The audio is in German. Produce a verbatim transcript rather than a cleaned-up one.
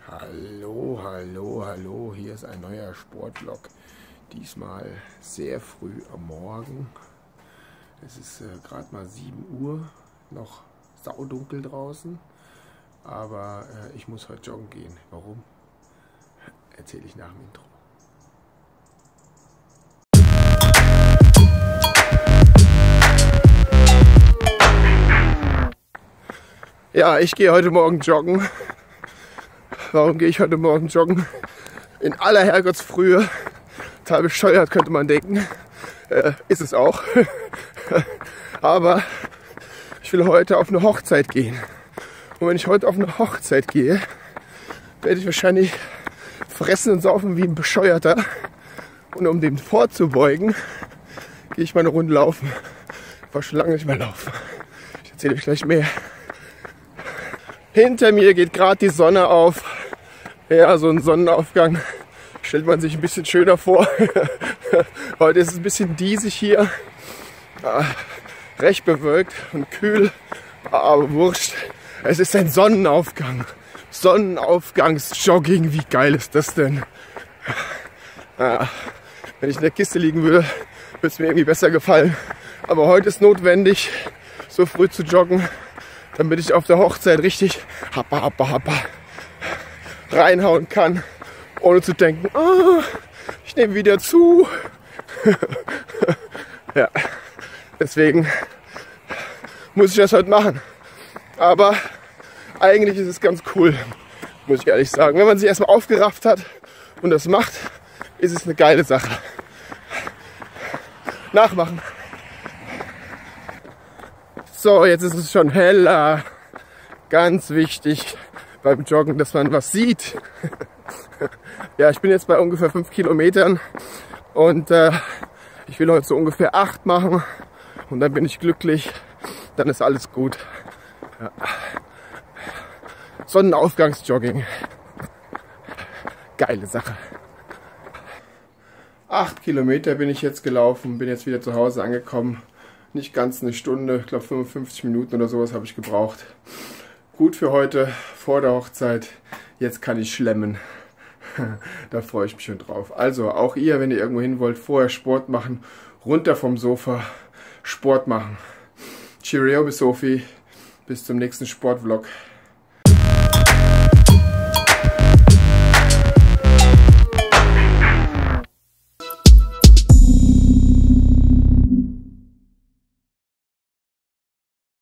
Hallo, hallo, hallo, hier ist ein neuer Sportvlog. Diesmal sehr früh am Morgen. Es ist äh, gerade mal sieben Uhr, noch saudunkel draußen. Aber äh, ich muss heute joggen gehen. Warum? Erzähle ich nach dem Intro. Ja, ich gehe heute Morgen joggen. Warum gehe ich heute Morgen joggen? In aller Herrgottsfrühe. Total bescheuert, könnte man denken. Äh, ist es auch. Aber ich will heute auf eine Hochzeit gehen. Und wenn ich heute auf eine Hochzeit gehe, werde ich wahrscheinlich fressen und saufen wie ein Bescheuerter. Und um dem vorzubeugen, gehe ich mal eine Runde laufen. Ich war schon lange nicht mehr laufen. Ich erzähle euch gleich mehr. Hinter mir geht gerade die Sonne auf. Ja, so ein Sonnenaufgang stellt man sich ein bisschen schöner vor. Heute ist es ein bisschen diesig hier. Ah, recht bewölkt und kühl. Aber wurscht. Es ist ein Sonnenaufgang. Sonnenaufgangsjogging. Wie geil ist das denn? Ah, wenn ich in der Kiste liegen würde, würde es mir irgendwie besser gefallen. Aber heute ist notwendig, so früh zu joggen, damit ich auf der Hochzeit richtig happa, happa, happa reinhauen kann, ohne zu denken, oh, ich nehme wieder zu. Ja, deswegen muss ich das heute machen. Aber eigentlich ist es ganz cool, muss ich ehrlich sagen. Wenn man sich erstmal aufgerafft hat und das macht, ist es eine geile Sache. Nachmachen. So, jetzt ist es schon heller. Ganz wichtig beim Joggen, dass man was sieht. Ja, ich bin jetzt bei ungefähr fünf Kilometern und äh, ich will heute so ungefähr acht machen und dann bin ich glücklich. Dann ist alles gut. Ja. Sonnenaufgangsjogging. Geile Sache. Acht Kilometer bin ich jetzt gelaufen, bin jetzt wieder zu Hause angekommen. Nicht ganz eine Stunde, ich glaube fünfundfünfzig Minuten oder sowas habe ich gebraucht. Gut für heute, vor der Hochzeit. Jetzt kann ich schlemmen. Da freue ich mich schon drauf. Also auch ihr, wenn ihr irgendwo hin wollt, vorher Sport machen, runter vom Sofa, Sport machen. Cheerio bis Sophie, bis zum nächsten Sportvlog.